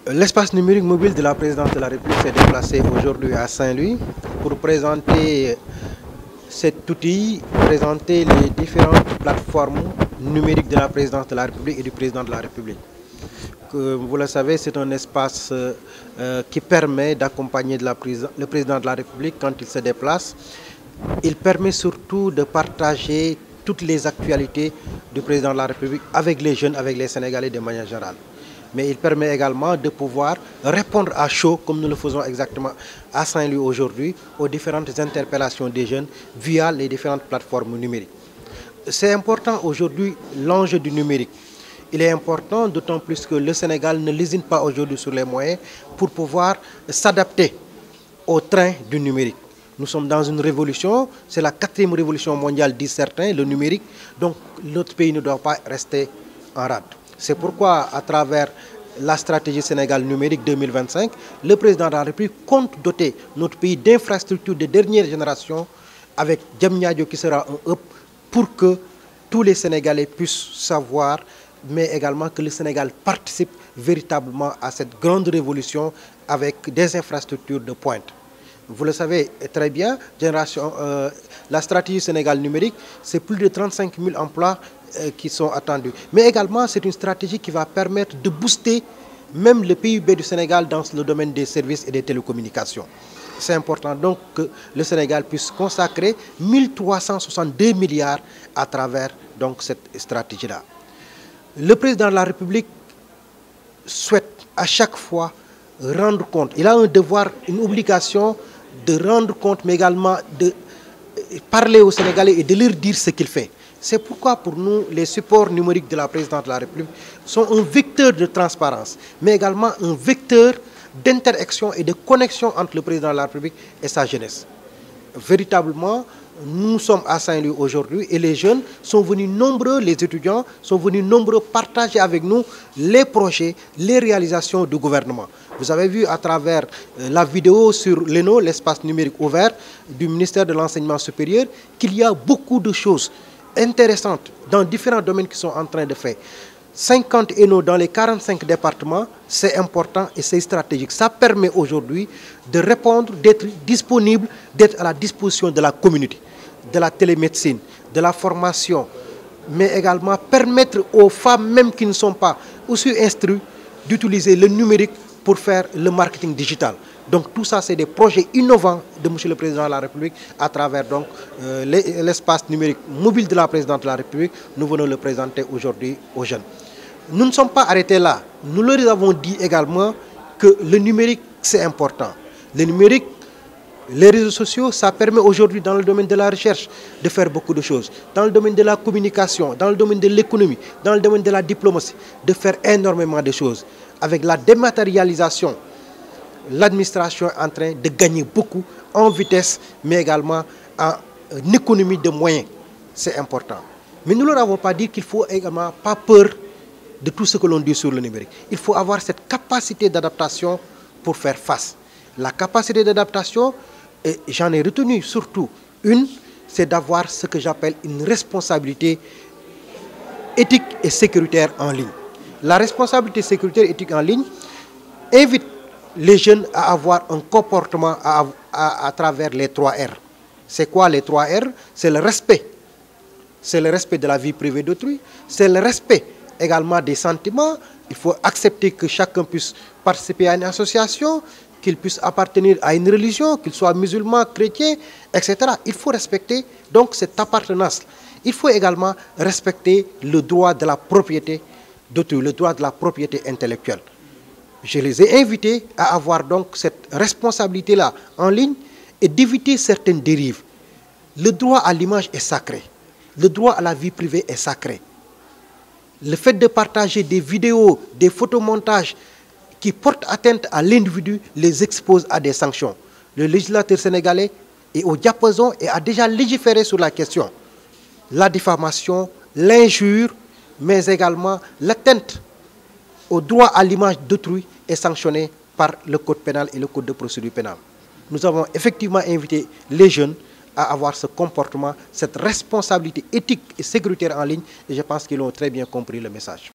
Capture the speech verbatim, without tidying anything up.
L'espace numérique mobile de la présidence de la République s'est déplacé aujourd'hui à Saint-Louis pour présenter cet outil, présenter les différentes plateformes numériques de la présidence de la République et du président de la République. Que, vous le savez, c'est un espace euh, qui permet d'accompagner le président de la République quand il se déplace. Il permet surtout de partager toutes les actualités du président de la République avec les jeunes, avec les Sénégalais de manière générale. Mais il permet également de pouvoir répondre à chaud, comme nous le faisons exactement à Saint-Louis aujourd'hui, aux différentes interpellations des jeunes via les différentes plateformes numériques. C'est important aujourd'hui l'enjeu du numérique. Il est important d'autant plus que le Sénégal ne lésine pas aujourd'hui sur les moyens pour pouvoir s'adapter au train du numérique. Nous sommes dans une révolution, c'est la quatrième révolution mondiale, disent certains, le numérique, donc notre pays ne doit pas rester en rade. C'est pourquoi, à travers la stratégie Sénégal numérique deux mille vingt-cinq, le président de la République compte doter notre pays d'infrastructures de dernière génération avec Diamniadio qui sera un hub pour que tous les Sénégalais puissent savoir, mais également que le Sénégal participe véritablement à cette grande révolution avec des infrastructures de pointe. Vous le savez très bien, génération, euh, la stratégie Sénégal numérique, c'est plus de trente-cinq mille emplois euh, qui sont attendus. Mais également, c'est une stratégie qui va permettre de booster même le P I B du Sénégal dans le domaine des services et des télécommunications. C'est important donc que le Sénégal puisse consacrer mille trois cent soixante-deux milliards à travers donc, cette stratégie-là. Le président de la République souhaite à chaque fois rendre compte. Il a un devoir, une obligation de rendre compte, mais également de parler aux Sénégalais et de leur dire ce qu'il fait. C'est pourquoi pour nous, les supports numériques de la présidence de la République sont un vecteur de transparence, mais également un vecteur d'interaction et de connexion entre le président de la République et sa jeunesse. Véritablement, nous sommes à Saint-Louis aujourd'hui et les jeunes sont venus nombreux, les étudiants sont venus nombreux partager avec nous les projets, les réalisations du gouvernement. Vous avez vu à travers la vidéo sur l'E N O, l'espace numérique ouvert du ministère de l'Enseignement supérieur, qu'il y a beaucoup de choses intéressantes dans différents domaines qui sont en train de faire. cinquante E N O dans les quarante-cinq départements, c'est important et c'est stratégique. Ça permet aujourd'hui de répondre, d'être disponible, d'être à la disposition de la communauté, de la télémédecine, de la formation, mais également permettre aux femmes même qui ne sont pas aussi instruites d'utiliser le numérique pour faire le marketing digital. Donc tout ça, c'est des projets innovants de M. le Président de la République à travers donc euh, l'espace numérique mobile de la Présidente de la République. Nous venons le présenter aujourd'hui aux jeunes. Nous ne sommes pas arrêtés là. Nous leur avons dit également que le numérique, c'est important. Le numérique, les réseaux sociaux, ça permet aujourd'hui dans le domaine de la recherche de faire beaucoup de choses. Dans le domaine de la communication, dans le domaine de l'économie, dans le domaine de la diplomatie, de faire énormément de choses. Avec la dématérialisation, l'administration est en train de gagner beaucoup en vitesse, mais également en économie de moyens. C'est important. Mais nous ne leur avons pas dit qu'il ne faut également pas peur de tout ce que l'on dit sur le numérique. Il faut avoir cette capacité d'adaptation pour faire face. La capacité d'adaptation, j'en ai retenu surtout une, c'est d'avoir ce que j'appelle une responsabilité éthique et sécuritaire en ligne. La responsabilité sécuritaire et éthique en ligne invite les jeunes à avoir un comportement à, à, à travers les trois R. C'est quoi les trois R? C'est le respect. C'est le respect de la vie privée d'autrui. C'est le respect également des sentiments. Il faut accepter que chacun puisse participer à une association, qu'il puisse appartenir à une religion, qu'il soit musulman, chrétien, et cetera. Il faut respecter donc cette appartenance. Il faut également respecter le droit de la propriété d'autrui, le droit de la propriété intellectuelle. Je les ai invités à avoir donc cette responsabilité-là en ligne et d'éviter certaines dérives. Le droit à l'image est sacré. Le droit à la vie privée est sacré. Le fait de partager des vidéos, des photomontages qui portent atteinte à l'individu les expose à des sanctions. Le législateur sénégalais est au diapason et a déjà légiféré sur la question. La diffamation, l'injure, mais également l'atteinte au droit à l'image d'autrui est sanctionné par le code pénal et le code de procédure pénale. Nous avons effectivement invité les jeunes à avoir ce comportement, cette responsabilité éthique et sécuritaire en ligne, et je pense qu'ils ont très bien compris le message.